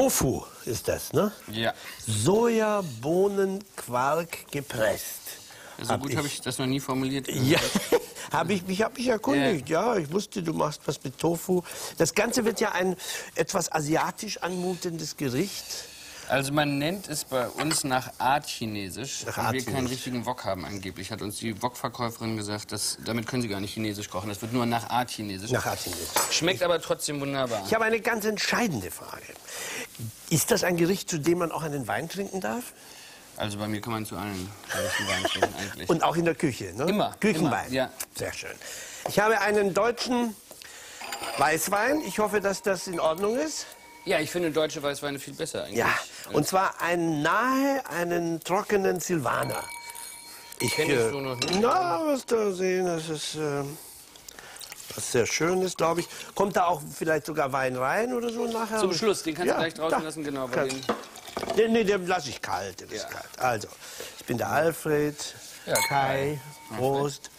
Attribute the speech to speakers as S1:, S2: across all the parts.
S1: Tofu ist das, ne?
S2: Ja.
S1: Sojabohnenquark gepresst.
S2: So gut habe ich das noch nie formuliert.
S1: Ja, ich hab mich erkundigt. Ja, ich wusste, du machst was mit Tofu. Das Ganze wird ja ein etwas asiatisch anmutendes Gericht.
S2: Also man nennt es bei uns nach Art Chinesisch,
S1: Nach
S2: weil
S1: Art
S2: wir keinen
S1: Chinesisch.
S2: richtigen Wok haben angeblich. Hat uns die Wok-Verkäuferin gesagt, damit können Sie gar nicht Chinesisch kochen. Das wird nur nach Art Chinesisch.
S1: Nach Art Chinesisch.
S2: Schmeckt aber trotzdem wunderbar.
S1: Ich habe eine ganz entscheidende Frage. Ist das ein Gericht, zu dem man auch einen Wein trinken darf?
S2: Also bei mir kann man zu allen Gerichten Wein trinken eigentlich.
S1: Und auch in der Küche, ne?
S2: Immer.
S1: Küchenwein.
S2: Immer, ja.
S1: Sehr schön. Ich habe einen deutschen Weißwein. Ich hoffe, dass das in Ordnung ist.
S2: Ja, ich finde deutsche Weißweine viel besser eigentlich.
S1: Ja, und zwar einen trockenen Silvaner.
S2: Kenn ich so noch nicht.
S1: Na, was da sehen, das ist was sehr Schönes, glaube ich. Kommt da auch vielleicht sogar Wein rein oder so nachher?
S2: Zum Schluss, den kannst du gleich draußen
S1: da.
S2: lassen, genau. Weil
S1: Nee, den lasse ich kalt. Der ist kalt. Also, ich bin der Alfred,
S2: Ja,
S1: Kai, Prost.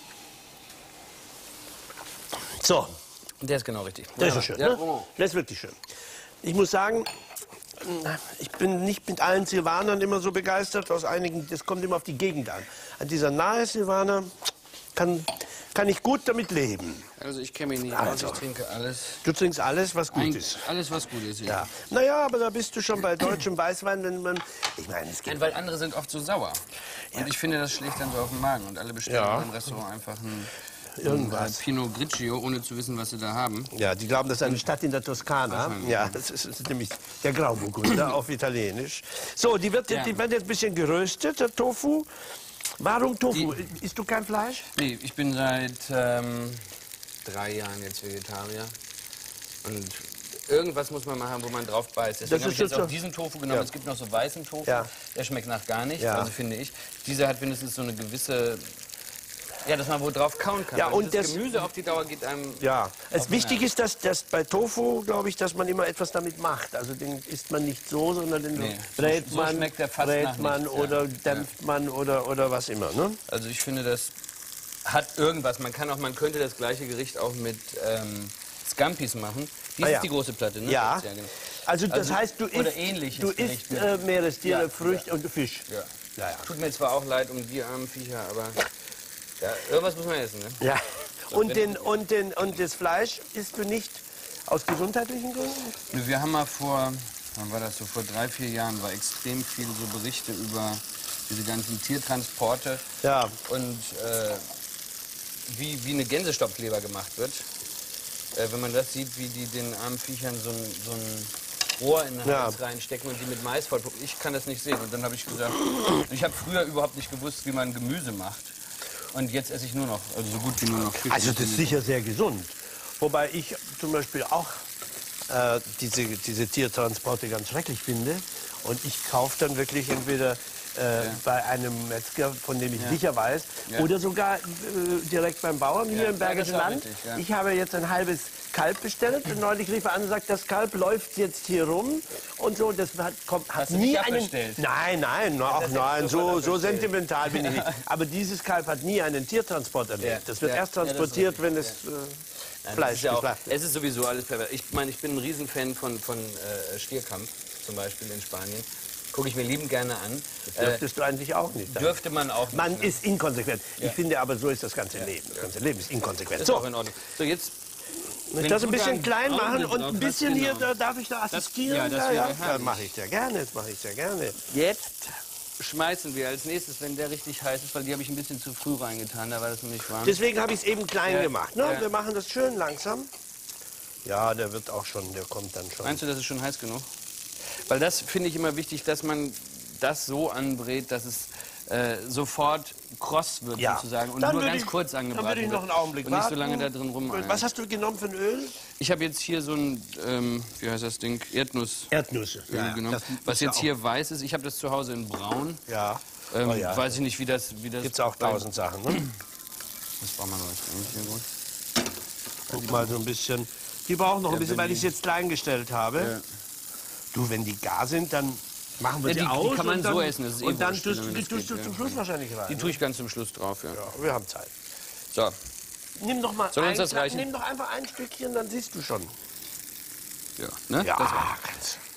S1: So,
S2: der ist genau richtig.
S1: das ist so schön,
S2: Ja,
S1: ne? Das ist wirklich schön. Ich muss sagen, ich bin nicht mit allen Silvanern immer so begeistert. Aus einigen, das kommt immer auf die Gegend an. An dieser nahe Silvaner kann ich gut damit leben.
S2: Also ich kenne mich nicht aus,
S1: Also.
S2: ich trinke alles.
S1: Du trinkst alles, was gut ist.
S2: Alles, was gut ist,
S1: Ja. Naja, aber da bist du schon bei deutschem Weißwein, wenn man... Ich meine, es
S2: Nein,
S1: gibt...
S2: weil andere sind oft so sauer. Und ich finde, das schlägt dann so auf den Magen. Und alle bestellen
S1: Ja.
S2: im Restaurant einfach ein
S1: Irgendwas.
S2: Pinot Grigio, ohne zu wissen, was sie da haben.
S1: Ja, die glauben, das ist eine Stadt in der Toskana. Ja, das ist nämlich der Grauburgunder auf Italienisch. So, die wird jetzt ein bisschen geröstet, der Tofu. Warum Tofu? Isst du kein Fleisch?
S2: Nee, ich bin seit 3 Jahren jetzt Vegetarier. Und irgendwas muss man machen, wo man drauf beißt. Deswegen habe ich jetzt auch diesen Tofu genommen.
S1: Ja.
S2: Es gibt noch so weißen Tofu,
S1: Ja.
S2: der schmeckt nach gar nichts,
S1: Ja.
S2: also finde ich. Dieser hat wenigstens so eine gewisse... Ja, dass man wo drauf kauen kann.
S1: Ja,
S2: Weil
S1: und
S2: dieses
S1: das-
S2: Gemüse auf die Dauer geht einem...
S1: Ja.
S2: Auf
S1: Wichtig
S2: den
S1: ist, dass bei Tofu, glaube ich, dass man immer etwas damit macht. Also den isst man nicht so, sondern den
S2: Nee,
S1: brät
S2: so
S1: man,
S2: schmeckt der fast
S1: brät
S2: nach
S1: man
S2: nichts,
S1: oder
S2: ja.
S1: dämpft man oder was immer. Ne?
S2: Also ich finde, das hat irgendwas. Man könnte das gleiche Gericht auch mit Scampis machen. Dies
S1: ja.
S2: ist die große Platte, ne?
S1: Ja.
S2: Genau.
S1: Also das
S2: Also,
S1: heißt, du
S2: oder
S1: isst,
S2: ähnliches
S1: du
S2: Gericht
S1: isst
S2: mit-
S1: Meerestiere,
S2: Ja,
S1: Früchte und Fisch.
S2: Ja.
S1: Ja, ja.
S2: Tut mir zwar auch leid um die armen Viecher, aber ja, irgendwas muss man essen, ne?
S1: Ja. Und das Fleisch isst du nicht aus gesundheitlichen Gründen?
S2: Wir haben mal wann war das so, vor 3, 4 Jahren, war extrem viel so Berichte über diese ganzen Tiertransporte
S1: Ja.
S2: und wie eine Gänsestopfleber gemacht wird. Wenn man das sieht, wie die den armen Viechern so ein Rohr in den Hals reinstecken und die mit Mais vollpumpen. Ich kann das nicht sehen. Und dann habe ich gesagt, ich habe früher überhaupt nicht gewusst, wie man Gemüse macht. Und jetzt esse ich nur noch, also so gut wie nur noch Fisch.
S1: Also das ist sicher sehr gesund. Wobei ich zum Beispiel auch diese Tiertransporte ganz schrecklich finde. Und ich kaufe dann wirklich entweder bei einem Metzger, von dem ich sicher weiß, oder sogar direkt beim Bauern hier im Bergischen
S2: das ist auch
S1: Land.
S2: richtig, ja.
S1: Ich habe jetzt ein halbes Kalb bestellt und neulich rief er an und sagt, das Kalb läuft jetzt hier rum und so. Das hat
S2: Hast du
S1: nie
S2: nicht
S1: einen...
S2: abbestellt?
S1: Nein, ach
S2: das
S1: nein,
S2: jetzt
S1: so
S2: sofort
S1: sentimental bin ich nicht. Aber dieses Kalb hat nie einen Tiertransport erlebt.
S2: Ja.
S1: Das wird
S2: Ja.
S1: erst
S2: Ja, das ist
S1: transportiert, wenn es
S2: Nein,
S1: Fleisch
S2: das ist ja auch,
S1: geschlachtet.
S2: es ist sowieso alles pervers. Ich meine, ich bin ein Riesenfan von Stierkampf, zum Beispiel in Spanien. Gucke ich mir liebend gerne an.
S1: Dürftest du eigentlich auch nicht.
S2: Dürfte man auch nicht.
S1: Man
S2: ne?
S1: ist inkonsequent. Ich finde aber, so ist das ganze Leben. Das ganze Leben ist inkonsequent.
S2: Das ist
S1: So,
S2: auch in Ordnung. So, jetzt
S1: wenn ich das ein
S2: du
S1: bisschen
S2: dann
S1: klein machen
S2: Augenblick
S1: und
S2: drauf
S1: ein
S2: hast,
S1: bisschen hier,
S2: genau.
S1: darf ich da assistieren?
S2: ja, das wäre
S1: Das
S2: herrlich.
S1: mache ich sehr gerne, das mache ich sehr gerne.
S2: Jetzt schmeißen wir als nächstes, wenn der richtig heiß ist, weil die habe ich ein bisschen zu früh reingetan, da war das noch nicht warm.
S1: Deswegen habe ich es eben klein
S2: Ja,
S1: gemacht. Ne?
S2: ja.
S1: Wir machen das schön langsam. Ja, der wird auch schon, der kommt dann schon.
S2: Meinst du, das ist schon heiß genug? Weil das finde ich immer wichtig, dass man das so anbrät, dass es sofort kross wird sozusagen und
S1: Dann
S2: nur
S1: würde
S2: ganz
S1: ich-
S2: kurz angebraten
S1: Dann würde ich noch einen Augenblick
S2: und nicht so
S1: warten.
S2: lange da drin rum.
S1: Was hast du genommen für ein Öl?
S2: Ich habe jetzt hier so ein, wie heißt das Ding, Erdnussöl
S1: Erdnüsse.
S2: genommen.
S1: das
S2: Was
S1: ist ja
S2: jetzt hier weiß ist, ich habe das zu Hause in braun.
S1: Ja.
S2: Weiß ich nicht, wie das...
S1: Gibt's auch 1000 Sachen, ne?
S2: Das braucht man eigentlich hier gut.
S1: Guck mal so ein bisschen. Die brauchen noch ein bisschen, weil ich es jetzt klein gestellt habe.
S2: Ja.
S1: Du, wenn die gar sind, dann machen wir
S2: Ja,
S1: die
S2: die
S1: aus.
S2: kann man
S1: und dann,
S2: so essen, das ist eh
S1: und dann
S2: wurscht,
S1: tust
S2: wie lange
S1: du
S2: das
S1: die
S2: geht,
S1: zum
S2: ja.
S1: Schluss wahrscheinlich rein.
S2: Die tue ich ganz zum Schluss drauf, ja.
S1: Ja, wir haben Zeit.
S2: So,
S1: Nimm doch mal
S2: Soll uns das reichen?
S1: nimm doch einfach ein Stückchen, dann siehst du schon.
S2: ja, ne?
S1: Ja,
S2: Das,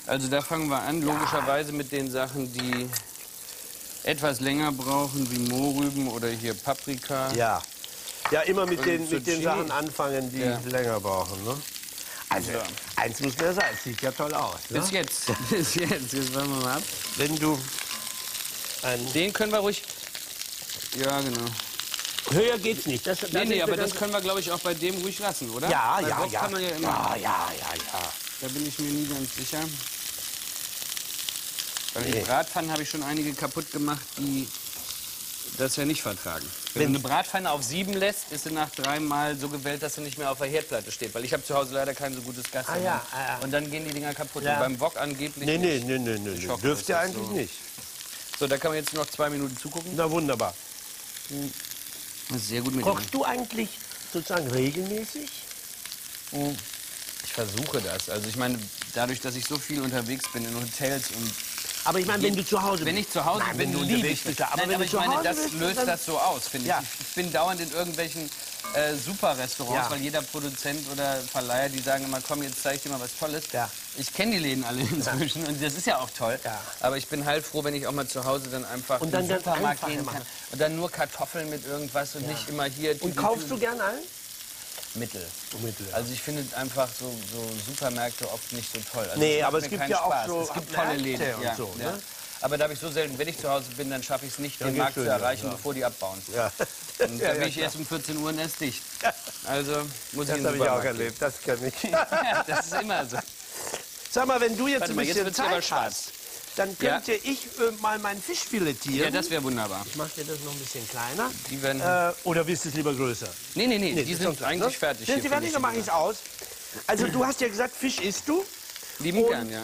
S2: Also da fangen wir an, logischerweise mit den Sachen, die etwas länger brauchen, wie Mohrrüben oder hier Paprika.
S1: Ja. Ja, immer mit den
S2: Zucchini.
S1: Sachen anfangen, die länger brauchen. Ne? Also,
S2: Ja.
S1: eins muss mehr sein. Sieht ja toll aus. Ne?
S2: Bis jetzt. Bis jetzt. Jetzt warten wir mal ab.
S1: Wenn du
S2: Den können wir ruhig... Ja, genau.
S1: höher geht's nicht.
S2: Nee, aber das können wir, glaube ich, auch bei dem ruhig lassen, oder?
S1: Ja,
S2: Bei
S1: ja,
S2: Wok
S1: ja.
S2: kann man ja immer.
S1: Ja.
S2: Da bin ich mir nie ganz sicher. Weil die
S1: Nee.
S2: Bratpfannen habe ich schon einige kaputt gemacht, die das ja nicht vertragen. Wenn du eine Bratpfanne auf 7 lässt, ist sie nach 3 Mal so gewellt, dass sie nicht mehr auf der Herdplatte steht. Weil ich habe zu Hause leider kein so gutes Gas.
S1: Ja.
S2: Und dann gehen die Dinger kaputt.
S1: Ja.
S2: Und beim Wok angeblich
S1: Nee.
S2: nicht. Ich hoffe,
S1: Dürft ihr
S2: das ist
S1: eigentlich
S2: so.
S1: nicht.
S2: So, da kann man jetzt noch 2 Minuten zugucken.
S1: Na wunderbar.
S2: Das ist sehr gut mit
S1: Kochst du eigentlich sozusagen regelmäßig?
S2: Ich versuche das. Also ich meine, dadurch, dass ich so viel unterwegs bin in Hotels und
S1: Aber ich meine, wenn du zu Hause bist.
S2: wenn ich zu Hause
S1: Nein,
S2: bin,
S1: wenn du
S2: liebe
S1: unterwegs
S2: ich
S1: bist.
S2: das.
S1: Aber
S2: Nein,
S1: wenn
S2: aber
S1: du
S2: ich
S1: zu
S2: meine,
S1: Hause
S2: das
S1: bist,
S2: löst
S1: dann-
S2: das so aus, finde
S1: Ja.
S2: ich. Ich bin dauernd in irgendwelchen Super-Restaurants,
S1: Ja.
S2: weil jeder Produzent oder Verleiher, die sagen immer, komm, jetzt zeige ich dir mal was Tolles.
S1: Ja.
S2: Ich kenne die Läden alle inzwischen und das ist ja auch toll.
S1: Ja.
S2: Aber ich bin halt froh, wenn ich auch mal zu Hause dann einfach
S1: Und dann
S2: in den
S1: ganz
S2: Supermarkt
S1: einfach
S2: gehen
S1: immer.
S2: kann. Und dann nur Kartoffeln mit irgendwas und nicht immer hier...
S1: Und kaufst du gern ein?
S2: Mittel.
S1: Mittel, ja.
S2: Also ich finde einfach so Supermärkte oft nicht so toll. Also
S1: Nee,
S2: es macht
S1: aber es
S2: mir
S1: gibt
S2: keinen
S1: ja auch
S2: Spaß.
S1: so
S2: Es gibt tolle
S1: Märkte
S2: Läden.
S1: und
S2: Ja,
S1: so,
S2: ja.
S1: ne?
S2: Aber da habe ich so selten, wenn ich zu Hause bin, dann schaffe ich es nicht,
S1: Ja,
S2: den
S1: geht
S2: Markt zu
S1: schön,
S2: erreichen,
S1: ja.
S2: bevor die abbauen.
S1: Ja.
S2: Und da
S1: Ja,
S2: bin
S1: ja,
S2: ich
S1: klar.
S2: erst um 14 Uhr und erst dicht. Also muss ich
S1: Das
S2: in den
S1: habe ich auch
S2: Supermarkt
S1: erlebt, das kann ich.
S2: gehen. Ja, das ist immer so.
S1: Sag mal, wenn du jetzt
S2: Warte
S1: ein
S2: mal, jetzt
S1: bisschen
S2: wird's aber
S1: Zeit
S2: schwarz.
S1: hast, dann
S2: Ja.
S1: könnte ich mal meinen Fisch filetieren.
S2: Ja, das wäre wunderbar.
S1: Ich mache dir das noch ein bisschen kleiner.
S2: Die werden...
S1: Oder willst du es lieber größer?
S2: nee, die
S1: das
S2: sind
S1: sonst-
S2: eigentlich
S1: ne?
S2: fertig.
S1: Sind
S2: hier,
S1: sie fertig?
S2: finde
S1: Dann mache ich es aus. Also du hast ja gesagt, Fisch isst du.
S2: Lieben
S1: Und
S2: gern, ja.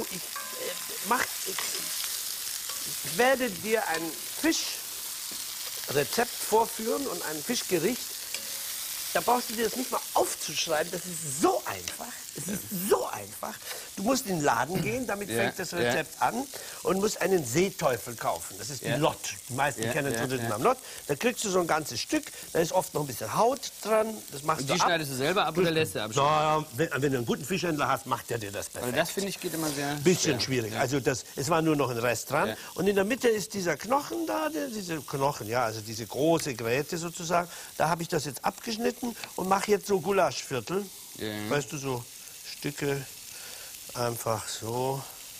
S1: Ich werde dir ein Fischrezept vorführen und ein Fischgericht. Da brauchst du dir das nicht mal aufzuschreiben. Das ist so einfach. Es ist so einfach. Du musst in den Laden gehen, damit
S2: Ja,
S1: fängt das Rezept an, und musst einen Seeteufel kaufen. Das ist die
S2: Ja.
S1: Lott. Die meisten
S2: Ja,
S1: kennen es
S2: ja,
S1: unter dem
S2: ja.
S1: Namen Lott. Da kriegst du so ein ganzes Stück. Da ist oft noch ein bisschen Haut dran. Das machst
S2: Und
S1: du
S2: die
S1: ab.
S2: schneidest du selber ab oder lässt du abschneiden?
S1: Naja, wenn du einen guten Fischhändler hast, macht er dir das perfekt.
S2: Weil das, finde ich, geht immer sehr...
S1: Bisschen
S2: schwer.
S1: schwierig.
S2: Ja.
S1: Also es war nur noch ein Rest dran.
S2: Ja.
S1: Und in der Mitte ist dieser Knochen da, diese Knochen, ja, also diese große Gräte sozusagen. Da habe ich das jetzt abgeschnitten und mache jetzt so Gulaschviertel.
S2: Ja.
S1: Weißt du, so Stücke, einfach so.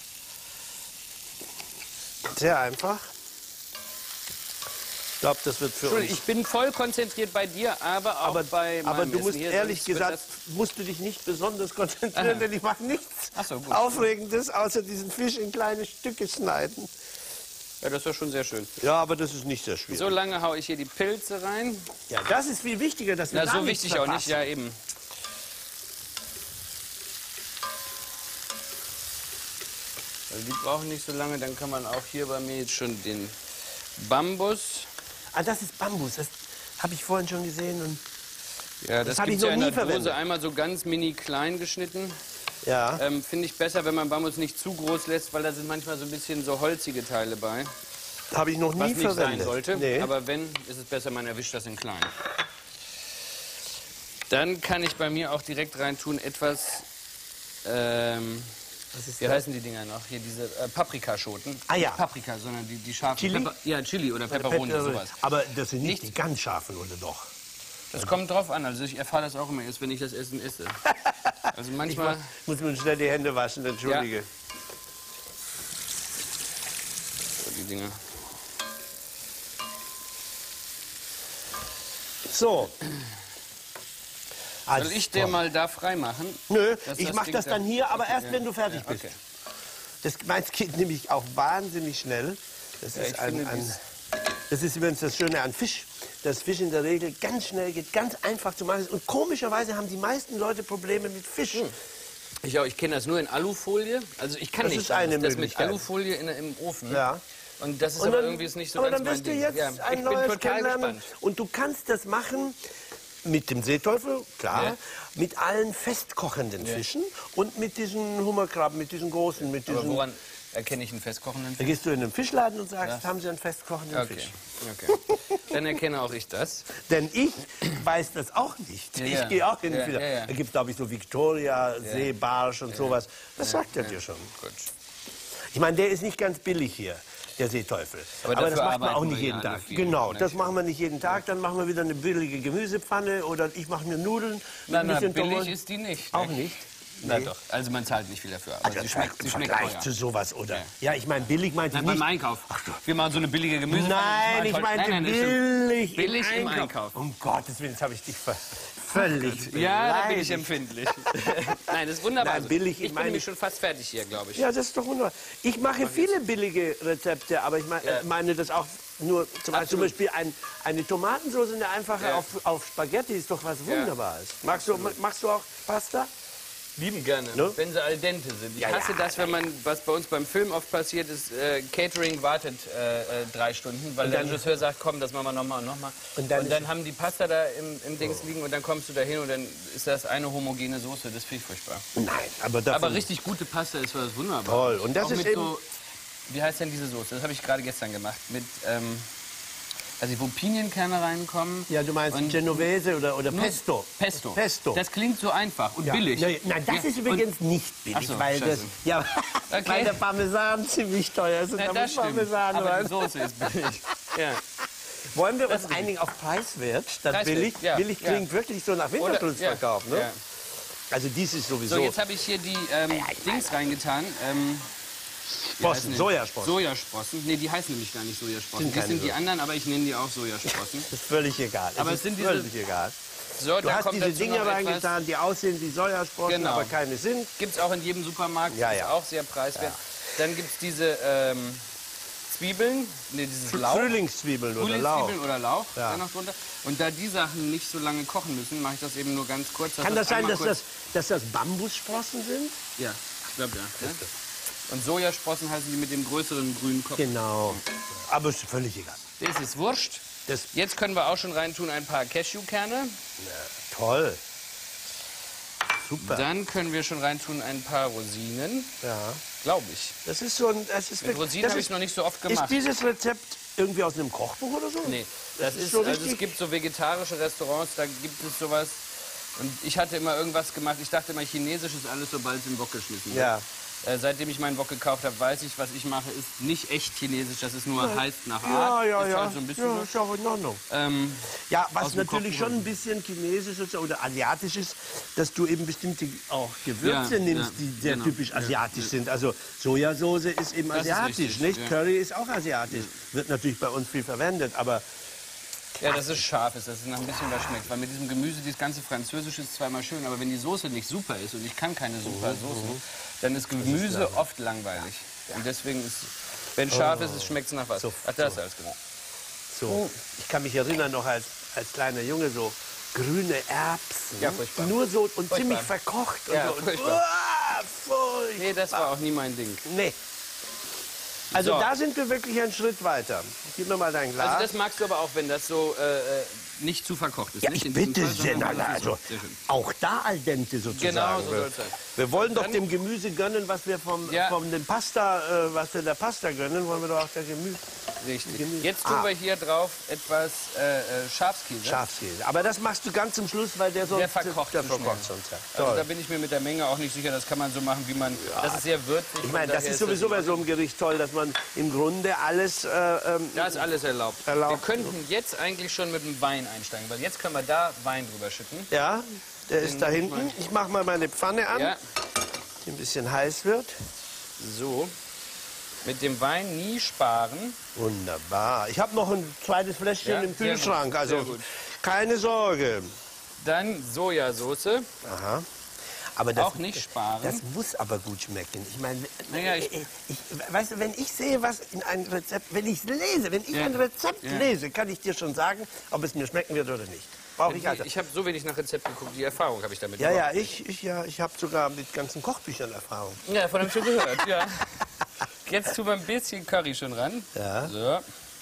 S1: Sehr einfach. Ich glaube, das wird für
S2: Entschuldigung,
S1: uns...
S2: ich bin voll konzentriert bei dir, aber auch bei meinem
S1: Aber du
S2: Essen
S1: musst
S2: hier,
S1: ehrlich
S2: sonst wird
S1: gesagt, musst du dich nicht besonders konzentrieren,
S2: Aha.
S1: denn ich mache nichts
S2: Ach so, gut.
S1: Aufregendes, außer diesen Fisch in kleine Stücke schneiden.
S2: Ja, das war schon sehr schön.
S1: Ja, aber das ist nicht sehr schwierig.
S2: So lange haue ich hier die Pilze rein.
S1: Ja, das ist viel wichtiger, dass wir
S2: Na,
S1: da
S2: so
S1: nichts
S2: wichtig auch nicht,
S1: verpassen.
S2: ja eben. Also die brauchen nicht so lange, dann kann man auch hier bei mir jetzt schon den Bambus.
S1: Ah, das ist Bambus, das habe ich vorhin schon gesehen. Und
S2: Ja, das
S1: hab
S2: gibt
S1: ich
S2: ja
S1: noch
S2: in
S1: nie
S2: der
S1: verwendet.
S2: Dose einmal so ganz mini klein geschnitten.
S1: ja,
S2: Finde ich besser, wenn man Bambus nicht zu groß lässt, weil da sind manchmal so ein bisschen so holzige Teile bei.
S1: habe ich noch
S2: Was
S1: nie
S2: nicht sein
S1: verwendet.
S2: sollte,
S1: Nee.
S2: aber wenn, ist es besser, man erwischt das in klein. Dann kann ich bei mir auch direkt reintun etwas,
S1: Was ist
S2: wie
S1: das?
S2: heißen die Dinger noch? Hier diese Paprikaschoten.
S1: Ah, ja.
S2: Nicht Paprika, sondern die scharfen.
S1: Chili?
S2: Ja, Chili oder Peperoni, sowas.
S1: Aber das sind nicht
S2: Nicht-
S1: die ganz scharfen, oder doch?
S2: Das kommt drauf an. Also ich erfahre das auch immer erst, wenn ich das Essen esse. Also manchmal...
S1: Muss mir schnell die Hände waschen, entschuldige.
S2: So, die Dinger.
S1: So.
S2: Soll ich dir mal da freimachen?
S1: Nö,
S2: dass
S1: ich
S2: das
S1: mache
S2: Ding
S1: das
S2: da-
S1: dann hier, aber
S2: Okay,
S1: erst
S2: ja.
S1: wenn du fertig
S2: Ja,
S1: bist.
S2: okay.
S1: Meins geht nämlich auch wahnsinnig schnell. Das
S2: Ja,
S1: ist
S2: ich finde
S1: das ist übrigens das Schöne an Fisch, dass Fisch in der Regel ganz schnell geht, ganz einfach zu machen ist. Und komischerweise haben die meisten Leute Probleme mit Fisch.
S2: Ich kenne das nur in Alufolie. Also ich kann
S1: Das
S2: nicht
S1: ist eine
S2: das mit
S1: Möglichkeit.
S2: Alufolie im Ofen.
S1: Ja.
S2: Und das ist
S1: Und
S2: aber
S1: dann-
S2: irgendwie ist nicht so
S1: aber
S2: ganz
S1: dann
S2: mein
S1: wirst du
S2: Ding.
S1: jetzt
S2: Ja,
S1: ein
S2: ich
S1: neues
S2: bin total
S1: kennenlernen.
S2: gespannt.
S1: Und du kannst das machen mit dem Seeteufel, klar,
S2: Ja.
S1: mit allen festkochenden Fischen und mit diesen Hummerkrabben, mit diesen großen, mit
S2: Aber
S1: diesen...
S2: woran erkenne ich einen festkochenden
S1: Da
S2: Fisch?
S1: gehst du in den Fischladen und sagst, haben Sie einen festkochenden
S2: Okay.
S1: Fisch?
S2: Okay. Dann erkenne auch ich das.
S1: Denn ich weiß das auch nicht.
S2: Ja,
S1: Ich
S2: ja.
S1: gehe auch in den
S2: Ja,
S1: Fischladen.
S2: ja, ja.
S1: Da gibt es, glaube ich, so Victoria, Seebarsch und sowas. Das sagt er dir schon.
S2: Gut.
S1: Ich meine, der ist nicht ganz billig hier, der Seeteufel.
S2: Aber
S1: Aber das
S2: dafür
S1: macht man auch
S2: arbeiten
S1: nicht
S2: wir
S1: jeden
S2: ja alle
S1: Tag.
S2: viel,
S1: Genau,
S2: ne?
S1: das machen wir nicht jeden Tag. Dann machen wir wieder eine billige Gemüsepfanne oder ich mache mir Nudeln. mit ein
S2: Na,
S1: bisschen
S2: billig
S1: Tomaten.
S2: ist die nicht.
S1: Auch
S2: ne?
S1: nicht.
S2: Na doch, also man zahlt nicht viel dafür. Aber
S1: Also
S2: sie schmeckt,
S1: im
S2: sie schmeckt
S1: Vergleich
S2: teuer.
S1: zu sowas, oder?
S2: Ja.
S1: Ja, ich meine, billig meinte ich
S2: Nein, beim
S1: nicht.
S2: Einkauf. Wir machen so eine billige Gemüsepfanne.
S1: Nein, ich meinte
S2: Nein, das stimmt.
S1: billig,
S2: Billig im
S1: Einkauf.
S2: Einkauf.
S1: Um Gottes Willen, jetzt habe ich dich völlig
S2: Ja, da bin ich
S1: beleidigt.
S2: empfindlich. Nein, das ist wunderbar.
S1: Nein, billig, ich
S2: ich bin
S1: meine-
S2: nämlich schon fast fertig hier, glaube ich.
S1: Ja, das ist doch wunderbar. Ich mache viele billige Rezepte, aber ich meine das auch nur, zum
S2: Absolut.
S1: Beispiel eine Tomatensauce, eine einfache
S2: Ja.
S1: auf Spaghetti ist doch was Wunderbares. Machst du auch Pasta?
S2: Lieben gerne,
S1: Ne?
S2: wenn sie al dente sind. Ich
S1: Ja,
S2: hasse
S1: ja.
S2: das, wenn man, was bei uns beim Film oft passiert ist, Catering wartet 3 Stunden, weil der
S1: dann-
S2: Regisseur sagt, komm, das machen wir nochmal und nochmal.
S1: Und
S2: Und
S1: dann
S2: dann, haben die Pasta da im Dings liegen und dann kommst du da hin und dann ist das eine homogene Soße. Das finde ich furchtbar.
S1: Nein, aber davon...
S2: Aber richtig gute Pasta ist was wunderbar.
S1: Toll. Und das
S2: Auch
S1: ist
S2: mit
S1: eben-
S2: so, wie heißt denn diese Soße? Das habe ich gerade gestern gemacht. Mit, also wo Pinienkerne reinkommen.
S1: Ja, du meinst
S2: und
S1: Genovese oder
S2: nur-
S1: Pesto.
S2: Pesto.
S1: Pesto.
S2: Das klingt so einfach und
S1: Ja.
S2: billig.
S1: Ja, nein, das
S2: Ja,
S1: ist übrigens nicht billig,
S2: Ach so,
S1: weil, das,
S2: scheiße.
S1: ja,
S2: Okay.
S1: weil der Parmesan ziemlich teuer ist. Und
S2: Ja,
S1: da
S2: das
S1: muss
S2: stimmt.
S1: Parmesan
S2: Aber
S1: rein.
S2: die Soße ist billig. Ja.
S1: Wollen wir uns einigen auf preiswert statt
S2: Preiswert,
S1: billig?
S2: ja,
S1: Billig
S2: ja.
S1: klingt wirklich so nach Winterschlussverkauf. Ne?
S2: Ja.
S1: Also dies ist sowieso...
S2: So, jetzt habe ich hier die Dings reingetan. Wie heißen die?
S1: Sojasprossen.
S2: Sojasprossen. Nee, die heißen nämlich gar nicht Sojasprossen.
S1: Sind
S2: Die
S1: keine
S2: sind die
S1: Soja.
S2: anderen, aber ich nenne die auch Sojasprossen.
S1: Das ist völlig egal.
S2: Aber
S1: es
S2: es sind
S1: ist
S2: diese-
S1: völlig egal.
S2: So,
S1: Du hast diese Dinge
S2: etwas.
S1: reingetan, die aussehen wie Sojasprossen,
S2: Genau.
S1: aber keine sind.
S2: Gibt es auch in jedem Supermarkt.
S1: Ja,
S2: Ist
S1: ja.
S2: auch sehr preiswert. Dann gibt es diese Zwiebeln. Nee, dieses Lauch.
S1: Frühlingszwiebeln oder Lauch.
S2: Frühlingszwiebeln oder Lauch.
S1: Ja.
S2: Da noch drunter. Und da die Sachen nicht so lange kochen müssen, mache ich das eben nur ganz kurz.
S1: Kann das sein,
S2: einmal
S1: dass das Bambussprossen sind?
S2: Ja, ich glaube ja. Ne? Und Sojasprossen heißen die mit dem größeren grünen Kopf.
S1: Genau. Aber ist völlig egal.
S2: Das ist Wurscht.
S1: Das
S2: Jetzt können wir auch schon reintun ein paar Cashewkerne.
S1: toll. Super.
S2: Dann können wir schon reintun ein paar Rosinen,
S1: Ja.
S2: glaube ich.
S1: Das ist so ein. Das ist
S2: Mit
S1: wirklich-
S2: Rosinen
S1: das
S2: habe
S1: ist-
S2: ich noch nicht so oft
S1: Ist
S2: gemacht.
S1: dieses Rezept irgendwie aus einem Kochbuch oder so?
S2: Nee, das ist,
S1: so
S2: also
S1: richtig-
S2: es gibt so vegetarische Restaurants, da gibt es sowas. Und ich hatte immer irgendwas gemacht. Ich dachte immer, Chinesisch ist alles, sobald es in den Wok geschnitten wird.
S1: Ja.
S2: Seitdem ich meinen Wok gekauft habe, weiß ich, was ich mache, ist nicht echt Chinesisch. Das ist nur heißt nach
S1: Ja,
S2: Art.
S1: ja,
S2: ist
S1: ja.
S2: halt so ein bisschen
S1: Ja,
S2: so.
S1: ist auch in Ordnung.
S2: Ähm,
S1: Ja,
S2: aus
S1: was
S2: dem
S1: natürlich
S2: Kochbuch.
S1: schon ein bisschen chinesisch ist oder asiatisch ist, dass du eben bestimmte auch Gewürze
S2: Ja,
S1: nimmst,
S2: ja,
S1: die sehr
S2: genau.
S1: typisch asiatisch sind. Also Sojasauce ist eben
S2: Das ist
S1: asiatisch,
S2: richtig,
S1: nicht?
S2: ja.
S1: Curry ist auch asiatisch. Wird natürlich bei uns viel verwendet, aber
S2: ja, dass es scharf ist, dass es nach ein bisschen was schmeckt. Weil mit diesem Gemüse, dieses ganze Französische ist zwar immer schön, aber wenn die Soße nicht super ist und ich kann keine super Soße, dann ist Gemüse oft langweilig. Und deswegen ist, wenn scharf ist, schmeckt es nach was. Ach, das ist alles genau.
S1: so. Ich kann mich erinnern noch als kleiner Junge so grüne Erbsen.
S2: Ja, furchtbar.
S1: Nur so und
S2: Furchtbar.
S1: ziemlich verkocht. Und
S2: Ja,
S1: so. Und,
S2: furchtbar.
S1: furchtbar.
S2: Nee, das war auch nie mein Ding.
S1: Nee. Also
S2: So.
S1: da sind wir wirklich einen Schritt weiter. Gib mir mal dein Glas.
S2: Also das magst du aber auch, wenn das so nicht zu verkocht ist.
S1: Ja,
S2: nicht
S1: ich
S2: in diesem
S1: bitte
S2: Fall,
S1: sehr,
S2: sondern
S1: na,
S2: das ist
S1: also
S2: so. Sehr schön.
S1: auch da al dente sozusagen.
S2: Genau, so soll es sein.
S1: Wir wollen doch
S2: Dann-
S1: dem Gemüse gönnen, was wir
S2: Ja.
S1: vom den Pasta, was wir der Pasta gönnen, wollen wir doch auch der Gemüse.
S2: Richtig.
S1: Gemüse.
S2: Jetzt tun wir hier drauf etwas Schafskäse.
S1: Schafskäse. Aber das machst du ganz zum Schluss, weil der sonst
S2: Der verkocht
S1: der
S2: zu
S1: verkocht
S2: schnell.
S1: sonst. Ja.
S2: Also
S1: Toll.
S2: da bin ich mir mit der Menge auch nicht sicher. Das kann man so machen, wie man. Das ist sehr würzig.
S1: Ich meine, das ist sowieso bei so einem Gericht toll, dass man im Grunde alles
S2: Da ist alles erlaubt.
S1: Erlaubt.
S2: Wir könnten jetzt eigentlich schon mit dem Wein einsteigen, weil jetzt können wir da Wein drüber schütten.
S1: ja, der ist da
S2: nehm ich
S1: hinten. Ich mache mal meine Pfanne an,
S2: Ja,
S1: die ein bisschen heiß wird.
S2: so. Mit dem Wein nie sparen.
S1: Wunderbar. Ich habe noch ein zweites Fläschchen
S2: Ja,
S1: im
S2: sehr gut,
S1: Kühlschrank,
S2: sehr
S1: also
S2: gut.
S1: keine Sorge.
S2: Dann Sojasauce.
S1: Aha. Aber das,
S2: Auch nicht sparen.
S1: Das muss aber gut schmecken. Ich meine,
S2: Naja,
S1: weißt du, wenn ich sehe, was in ein Rezept, wenn ich es lese, wenn ich
S2: Ja.
S1: ein Rezept
S2: Ja.
S1: lese, kann ich dir schon sagen, ob es mir schmecken wird oder nicht. Brauche ich also.
S2: Ich habe so wenig nach Rezept geguckt. Die Erfahrung habe ich damit
S1: Ja,
S2: gemacht.
S1: ja, ich habe sogar mit ganzen Kochbüchern Erfahrung.
S2: Ja, von dem schon gehört, ja. Jetzt tun wir ein bisschen Curry schon ran.
S1: Ja.
S2: So,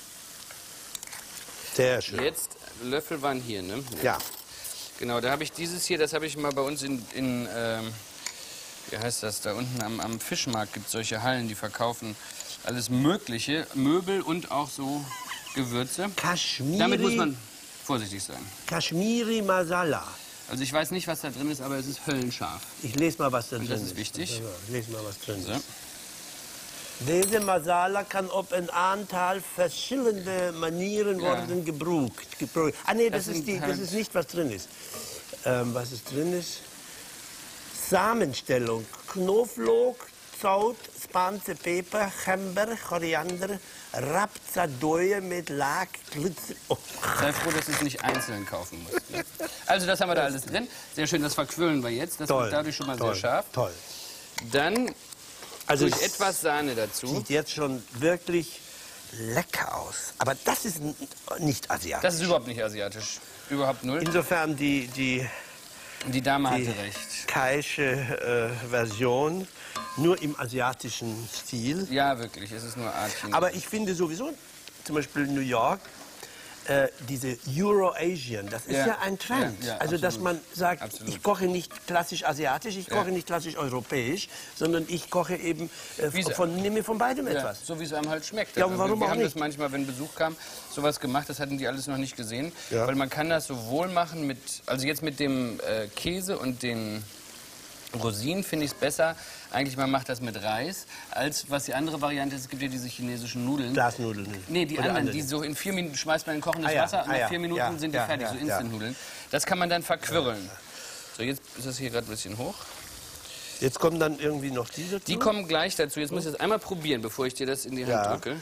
S1: Sehr schön.
S2: jetzt Löffel waren hier, ne?
S1: Ja.
S2: Genau, da habe ich dieses hier, das habe ich mal bei uns in wie heißt das, da unten am Fischmarkt gibt es solche Hallen, die verkaufen alles Mögliche, Möbel und auch so Gewürze.
S1: Kaschmiri.
S2: Damit muss man vorsichtig sein.
S1: Kaschmiri Masala.
S2: Also ich weiß nicht, was da drin ist, aber es ist höllenscharf.
S1: Ich lese mal, was da drin ist.
S2: Das ist wichtig.
S1: Ja, ich lese mal, was drin
S2: So.
S1: ist. Diese Masala kann auf ein Anteil verschiedene Manieren worden gebraucht. Ah nee, das ist nicht, was drin ist. Was ist drin ist? Samenstellung. Knoblauch, Zout, Spanse, Peper, Gember, Koriander, Rapsadoie mit Lack, Glitzer. Oh.
S2: Sei froh, dass du es nicht einzeln kaufen musst. Ne? Also das haben wir da alles drin. Sehr schön, das verquirlen wir jetzt. Das wird dadurch schon mal sehr scharf.
S1: Toll.
S2: Dann
S1: Also
S2: durch etwas Sahne dazu.
S1: Sieht jetzt schon wirklich lecker aus. Aber das ist nicht asiatisch.
S2: Das ist überhaupt nicht asiatisch. Überhaupt null.
S1: Insofern die
S2: Dame hatte recht.
S1: kaische Version nur im asiatischen Stil.
S2: Ja, wirklich. Es ist nur Art China.
S1: Aber ich finde sowieso, zum Beispiel New York, diese Euro-Asian, das ist ja ein Trend.
S2: Ja,
S1: also, dass
S2: absolut.
S1: man sagt,
S2: Absolut.
S1: ich koche nicht klassisch asiatisch, ich koche nicht klassisch europäisch, sondern ich koche eben, nehme von beidem etwas.
S2: So wie es einem halt schmeckt.
S1: Ja,
S2: Also
S1: warum
S2: wir
S1: auch
S2: haben
S1: nicht?
S2: das manchmal, wenn Besuch kam, sowas gemacht, das hatten die alles noch nicht gesehen.
S1: Ja.
S2: Weil man kann das sowohl machen mit, also jetzt mit dem Käse und den Rosinen finde ich es besser. Eigentlich, man macht das mit Reis, als was die andere Variante ist. Es gibt ja diese chinesischen Nudeln.
S1: Glasnudeln.
S2: Nee, die
S1: Oder
S2: anderen, die so in 4 Minuten schmeißt man in kochendes Wasser und nach 4 Minuten sind die fertig, so Instant-Nudeln. Das kann man dann verquirlen. So, jetzt ist das hier gerade ein bisschen hoch.
S1: Jetzt kommen dann irgendwie noch diese dazu?
S2: Die kommen gleich dazu. Jetzt muss ich das einmal probieren, bevor ich dir das in die Hand drücke.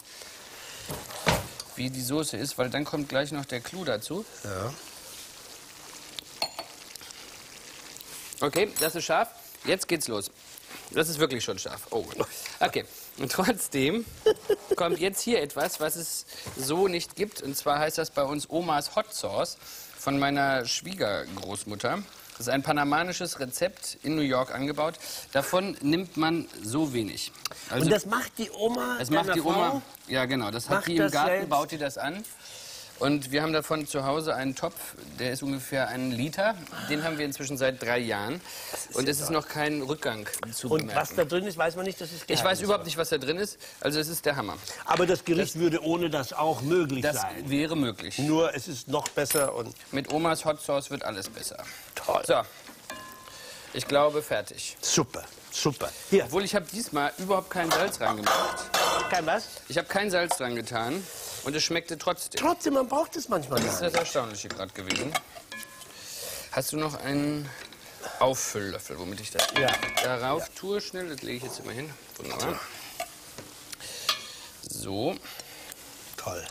S2: Wie die Soße ist, weil dann kommt gleich noch der Clou dazu.
S1: Ja.
S2: Okay, das ist scharf. Jetzt geht's los. Das ist wirklich schon scharf. Oh. Okay. Und trotzdem kommt jetzt hier etwas, was es so nicht gibt. Und zwar heißt das bei uns Omas Hot Sauce von meiner Schwiegergroßmutter. Das ist ein panamanisches Rezept in New York angebaut. Davon nimmt man so wenig. Also,
S1: Und das macht die Oma?
S2: das macht die
S1: Frau?
S2: Oma. Ja, genau. Das hat
S1: Macht
S2: die im
S1: das
S2: Garten,
S1: selbst?
S2: baut die das an. Und wir haben davon zu Hause einen Topf, der ist ungefähr 1 Liter. Den haben wir inzwischen seit 3 Jahren. Und es ist noch kein Rückgang zu
S1: Und
S2: bemerken.
S1: was da drin ist, weiß man nicht, das ist
S2: Ich
S1: Geheimnis.
S2: weiß überhaupt nicht, was da drin ist. Also es ist der Hammer.
S1: Aber das Gericht würde ohne das auch möglich
S2: Das
S1: sein.
S2: wäre möglich.
S1: Nur es ist noch besser und
S2: Mit Omas Hot Sauce wird alles besser.
S1: toll.
S2: So, ich glaube, fertig.
S1: Super, super. Hier,
S2: Obwohl, ich habe diesmal überhaupt kein Salz reingemacht.
S1: kein was?
S2: Ich habe kein Salz dran getan und es schmeckte trotzdem.
S1: Trotzdem, man braucht es manchmal
S2: Das
S1: nicht.
S2: ist das Erstaunliche gerade gewesen. Hast du noch einen Auffüll-Löffel, womit ich das darauf tue? Schnell, das lege ich jetzt immer hin. Wunderbar. So.
S1: Toll.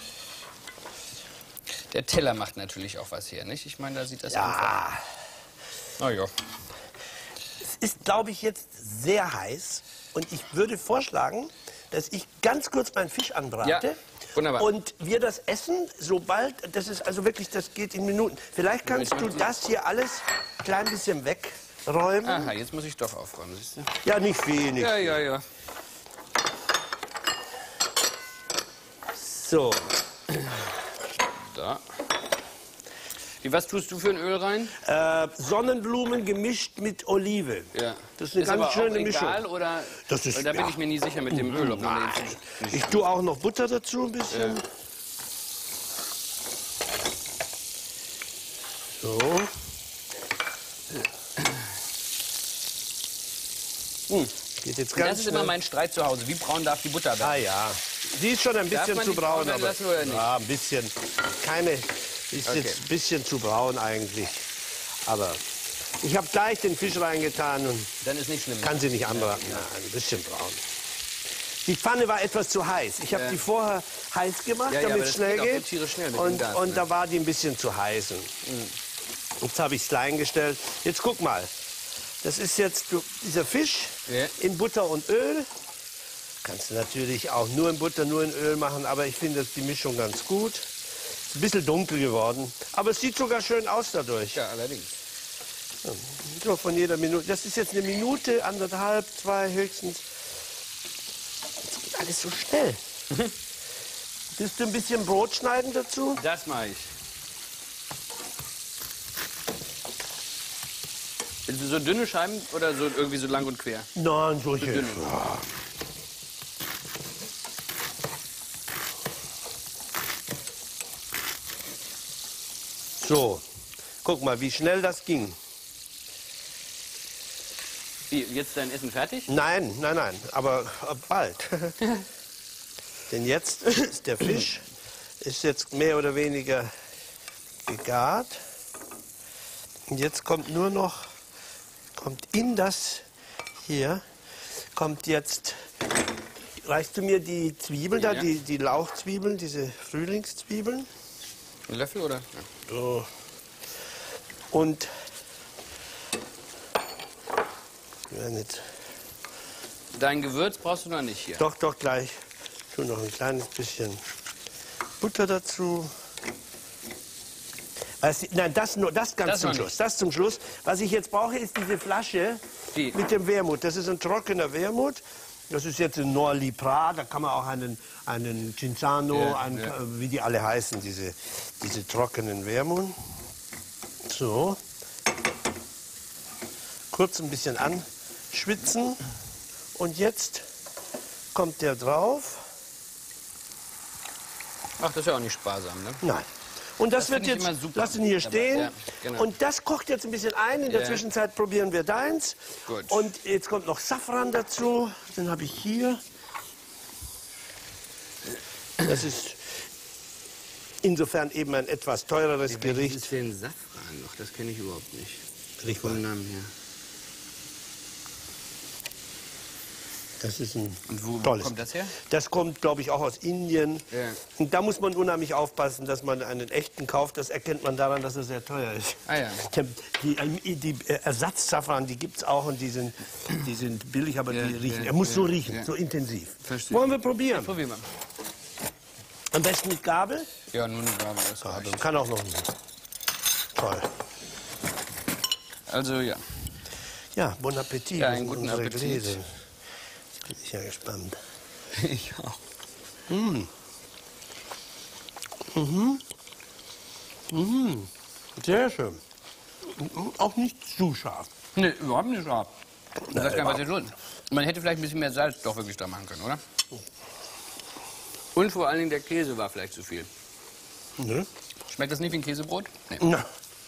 S2: Der Teller macht natürlich auch was her, nicht? Ich meine, da sieht das einfach.
S1: Ah,
S2: Na ja.
S1: es ist, glaube ich, jetzt sehr heiß. Und ich würde vorschlagen, dass ich ganz kurz meinen Fisch anbrate.
S2: Ja, wunderbar.
S1: Und wir das essen, sobald, das ist also wirklich, das geht in Minuten. Vielleicht kannst du das hier alles ein klein bisschen wegräumen.
S2: Aha, jetzt muss ich doch aufräumen, siehst du?
S1: Ja, nicht viel, nicht.
S2: Ja.
S1: So,
S2: Da. Was tust du für ein Öl rein?
S1: Sonnenblumen gemischt mit Olive.
S2: Ja.
S1: Das ist eine ganz
S2: aber auch
S1: schöne
S2: egal,
S1: Mischung.
S2: oder?
S1: Das ist-
S2: Weil da bin
S1: ja.
S2: ich mir nie sicher mit dem Öl. Ob man
S1: Nein.
S2: jetzt
S1: Ich tue auch noch Butter dazu ein bisschen.
S2: Ja.
S1: So. Geht jetzt ganz
S2: Das ist immer
S1: schnell.
S2: mein Streit zu Hause. Wie braun darf die Butter werden?
S1: Ah ja. Die ist schon ein bisschen
S2: man
S1: zu
S2: die braun
S1: braun,
S2: werden
S1: aber
S2: lassen oder nicht?
S1: ja, ein bisschen. Keine. Ist
S2: Okay.
S1: jetzt ein bisschen zu braun eigentlich. Aber ich habe gleich den Fisch reingetan und
S2: Dann ist nicht schlimm.
S1: kann sie nicht anbraten. Ja, ein bisschen braun. Die Pfanne war etwas zu heiß. Ich habe die vorher heiß gemacht,
S2: Ja, ja,
S1: damit
S2: aber
S1: es
S2: das
S1: schnell
S2: geht auch so
S1: geht.
S2: tierisch schnell mit dem Gas,
S1: Und
S2: ne?
S1: da war die ein bisschen zu heiß. Jetzt habe ich es klein gestellt. Jetzt guck mal. Das ist jetzt dieser Fisch
S2: Ja.
S1: in Butter und Öl. Kannst du natürlich auch nur in Butter, nur in Öl machen, aber ich finde die Mischung ganz gut. Ist ein bisschen dunkel geworden, aber es sieht sogar schön aus dadurch.
S2: Ja, allerdings.
S1: So von jeder Minute. Das ist jetzt 1 Minute, 1,5, 2 höchstens. Das geht alles so schnell. Willst du ein bisschen Brot schneiden dazu?
S2: Das mache ich. So dünne Scheiben oder so irgendwie so lang und quer?
S1: Nein, solche.
S2: So dünne.
S1: Ja. So, guck mal, wie schnell das ging.
S2: Wie, jetzt dein Essen fertig?
S1: Nein, nein, nein, aber bald. Denn jetzt ist der Fisch ist jetzt mehr oder weniger gegart. Und jetzt kommt nur noch, kommt in das hier, kommt jetzt, reichst du mir die Zwiebeln da,
S2: Ja.
S1: die Lauchzwiebeln, diese Frühlingszwiebeln?
S2: Ein Löffel oder? Ja.
S1: So. Und ja, nicht.
S2: Dein Gewürz brauchst du noch nicht hier.
S1: Doch, doch, gleich. Ich tue noch ein kleines bisschen Butter dazu. Nein, das ganz
S2: Das
S1: zum
S2: noch
S1: Schluss.
S2: nicht.
S1: Das zum Schluss. Was ich jetzt brauche, ist diese Flasche
S2: Die.
S1: mit dem Wermut. Das ist ein trockener Wermut. Das ist jetzt ein Norli Pra. Da kann man auch einen Cinzano,
S2: Ja.
S1: wie die alle heißen, diese trockenen Wermut. So. Kurz ein bisschen anschwitzen. Und jetzt kommt der drauf.
S2: Ach, das ist ja auch nicht sparsam, ne?
S1: Nein. Und das,
S2: Das
S1: wird
S2: finde ich
S1: jetzt,
S2: immer super.
S1: lass ihn hier stehen.
S2: Ja, genau.
S1: Und das kocht jetzt ein bisschen ein. In der
S2: Ja.
S1: Zwischenzeit probieren wir deins.
S2: Gut.
S1: Und jetzt kommt noch Safran dazu. Den habe ich hier. Das ist insofern eben ein etwas teureres
S2: Was
S1: Gericht.
S2: ist denn Safran noch? Das kenne ich überhaupt nicht.
S1: Riech mal.
S2: Vom Namen her.
S1: Das ist ein
S2: Und wo
S1: tolles.
S2: kommt das her?
S1: Das kommt, glaube ich, auch aus Indien.
S2: Ja.
S1: Und da muss man unheimlich aufpassen, dass man einen echten kauft. Das erkennt man daran, dass er sehr teuer ist.
S2: Ah ja.
S1: Die Ersatz-Safran, die gibt es auch und die sind billig, aber
S2: Ja,
S1: die riechen.
S2: ja,
S1: Er muss so
S2: ja,
S1: riechen,
S2: ja.
S1: so intensiv.
S2: Verstehe.
S1: Wollen wir probieren?
S2: Probieren wir.
S1: Am besten mit Gabel.
S2: Ja, nun Gabel, das reicht.
S1: Kann auch noch nicht. Toll.
S2: Also ja.
S1: Ja, bon Appetit.
S2: Ja,
S1: Das
S2: einen
S1: sind
S2: guten
S1: unsere
S2: Appetit.
S1: Gläser. Jetzt bin ich ja gespannt.
S2: Ich auch.
S1: Sehr schön. Auch nicht zu scharf.
S2: Nee, überhaupt nicht scharf. Ich weiß gar nicht, was hier los ist. Man hätte vielleicht ein bisschen mehr Salz doch wirklich da machen können, oder? Und vor allen Dingen der Käse war vielleicht zu viel.
S1: Ne?
S2: Schmeckt das nicht wie ein Käsebrot? Nee.
S1: Na.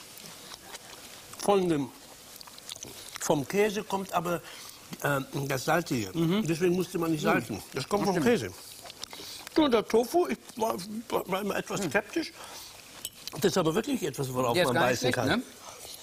S1: Vom Käse kommt aber das Salzige. Deswegen musste man nicht salzen. Das kommt vom Käse. Und der Tofu, ich war immer etwas skeptisch. Das ist aber wirklich etwas, worauf
S2: Der ist
S1: man
S2: gar nicht
S1: beißen
S2: schlecht,
S1: kann.
S2: ne?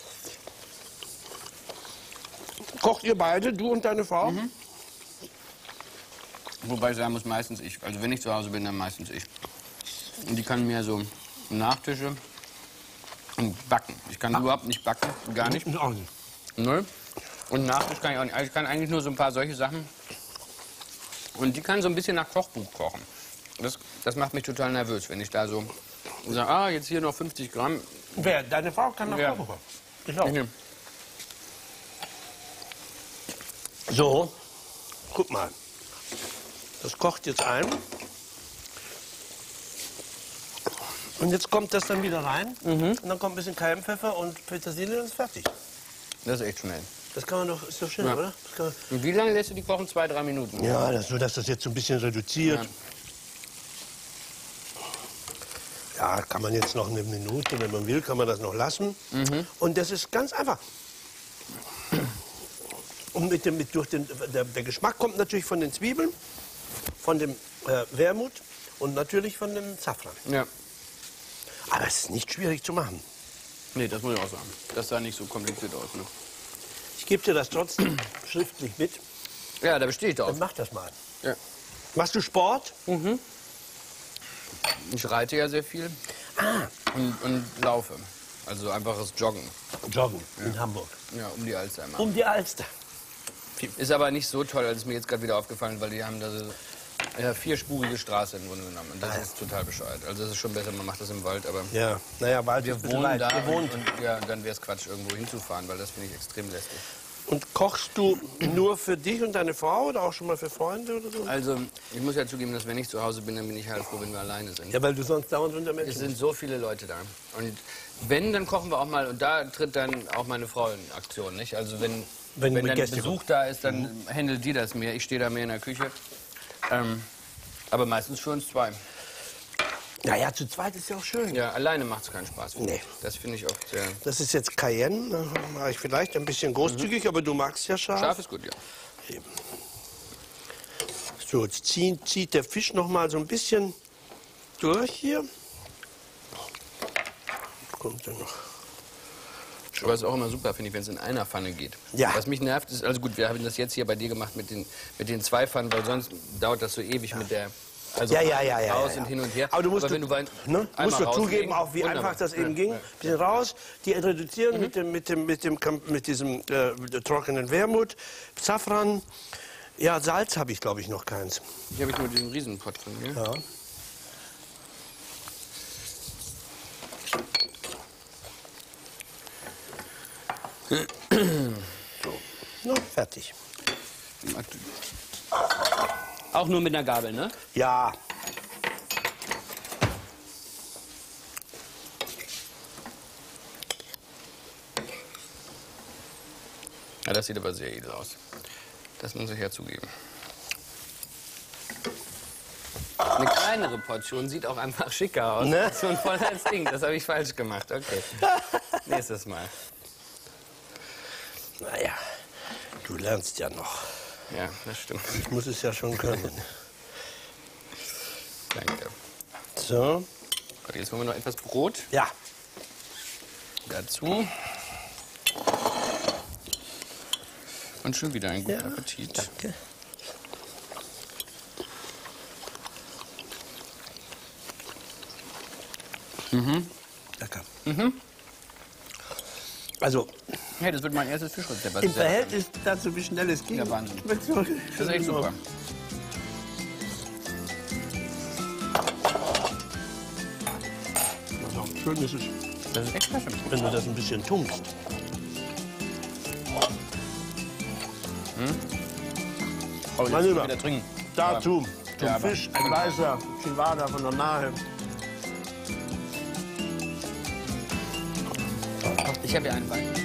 S1: Kocht ihr beide, du und deine Frau?
S2: Wobei ich sagen muss, meistens ich. Also wenn ich zu Hause bin, dann meistens ich. Und die kann mir so Nachtische und backen. Ich kann überhaupt nicht backen, gar nicht.
S1: Auch nicht.
S2: Null. Und Nachtisch kann ich auch nicht. Also ich kann eigentlich nur so ein paar solche Sachen. Und die kann so ein bisschen nach Kochbuch kochen. Das macht mich total nervös, wenn ich da so sage, ah, jetzt hier noch 50 Gramm.
S1: Wer? Deine Frau kann noch
S2: Ja.
S1: kochen. Ich auch.
S2: Mhm.
S1: So, guck mal. Das kocht jetzt ein. Und jetzt kommt das dann wieder rein. Und dann kommt ein bisschen Cayennepfeffer und Petersilie und ist fertig.
S2: Das ist echt schnell.
S1: Das kann man doch, ist doch schön,
S2: Ja.
S1: oder? Das kann man,
S2: Und wie lange lässt du die kochen? 2-3 Minuten?
S1: ja, nur dass das jetzt so ein bisschen reduziert. Ja, kann man jetzt noch eine Minute, wenn man will, kann man das noch lassen. Und das ist ganz einfach. Und der Geschmack kommt natürlich von den Zwiebeln, von dem Wermut und natürlich von dem Safran.
S2: Ja.
S1: Aber es ist nicht schwierig zu machen.
S2: Nee, das muss ich auch sagen. Das sah nicht so kompliziert aus. Ne?
S1: Ich gebe dir das trotzdem schriftlich mit.
S2: Ja, da bestehe ich drauf.
S1: Dann mach das mal.
S2: Ja.
S1: Machst du Sport?
S2: Ich reite ja sehr viel und laufe. Also einfaches Joggen.
S1: Joggen in Hamburg.
S2: Ja, um die Alster immer.
S1: Um die Alster.
S2: Ist aber nicht so toll, das ist mir jetzt gerade wieder aufgefallen, weil die haben da so ja, 4-spurige Straße im Grunde genommen. Und das ist total bescheuert. Also das ist schon besser, man macht das im Wald, aber
S1: Ja, naja, Wald ist
S2: wir
S1: ein bisschen
S2: wohnen
S1: weit.
S2: da
S1: Ihr wohnt.
S2: und ja, dann wäre es Quatsch, irgendwo hinzufahren, weil das finde ich extrem lästig.
S1: Und kochst du nur für dich und deine Frau oder auch schon mal für Freunde oder so?
S2: Also, ich muss ja zugeben, dass wenn ich zu Hause bin, dann bin ich halt froh, wenn wir alleine sind.
S1: Ja, weil du sonst dauernd unter Menschen
S2: Es
S1: bist.
S2: sind so viele Leute da. Und wenn, dann kochen wir auch mal. Und da tritt dann auch meine Frau in Aktion, nicht? Also wenn
S1: Wenn
S2: dann
S1: Gäste
S2: Besuch da ist, dann handelt die das mehr. Ich stehe da mehr in der Küche. Aber meistens für uns zwei.
S1: Naja, zu zweit ist ja auch schön.
S2: Ja, alleine macht es keinen Spaß. Finde
S1: Nee.
S2: ich. Das finde ich oft sehr...
S1: Das ist jetzt Cayenne, da mache ich vielleicht ein bisschen großzügig, aber du magst ja scharf.
S2: Scharf ist gut, ja.
S1: So, jetzt zieht der Fisch noch mal so ein bisschen durch hier. Kommt dann noch.
S2: Aber es ist auch immer super, finde ich, wenn es in einer Pfanne geht.
S1: Ja.
S2: Was mich nervt, ist, also gut, wir haben das jetzt hier bei dir gemacht mit den zwei Pfannen, weil sonst dauert das so ewig mit der... Also
S1: Ja.
S2: raus und hin und her.
S1: Aber du musst,
S2: wenn du
S1: musst
S2: einmal
S1: du
S2: rauslegen,
S1: zugeben, auch wie
S2: wunderbar.
S1: einfach das eben
S2: Ja,
S1: ging.
S2: ja.
S1: Bisschen raus, die reduzieren mit diesem trockenen Wermut, Safran. Ja, Salz habe ich, glaube ich, noch keins.
S2: Hier habe ich nur diesen Riesenpott drin. Ja?
S1: Ja. So, na, fertig.
S2: Auch nur mit einer Gabel, ne?
S1: Ja.
S2: Ja, das sieht aber sehr edel aus. Das muss ich ja zugeben. Eine kleinere Portion sieht auch einfach schicker aus.
S1: Ne?
S2: So ein volles Ding, das habe ich falsch gemacht. Okay, nächstes Mal.
S1: Naja, du lernst ja noch.
S2: Ja, das stimmt.
S1: Ich muss es ja schon können.
S2: Danke.
S1: So.
S2: Warte, jetzt wollen wir noch etwas Brot
S1: Ja.
S2: dazu. Und schon wieder einen guten Appetit.
S1: Danke. Lecker. Also,
S2: Hey, das wird mein erstes Fischrezept. was
S1: im
S2: ich selber
S1: Verhältnis dazu, wie schnell es ging.
S2: Ja, Wahnsinn.
S1: schmeckt's wirklich
S2: kann. Das ist echt super.
S1: Also, schön ist es,
S2: Das ist echt klasse.
S1: wenn du das ein bisschen tunkst.
S2: Oh, jetzt
S1: Mein
S2: muss ich
S1: Lieber,
S2: wieder trinken.
S1: dazu zum
S2: Ja, aber-
S1: Fisch ein weißer Chivada von der Nahe.
S2: Ich habe ja einen Wein.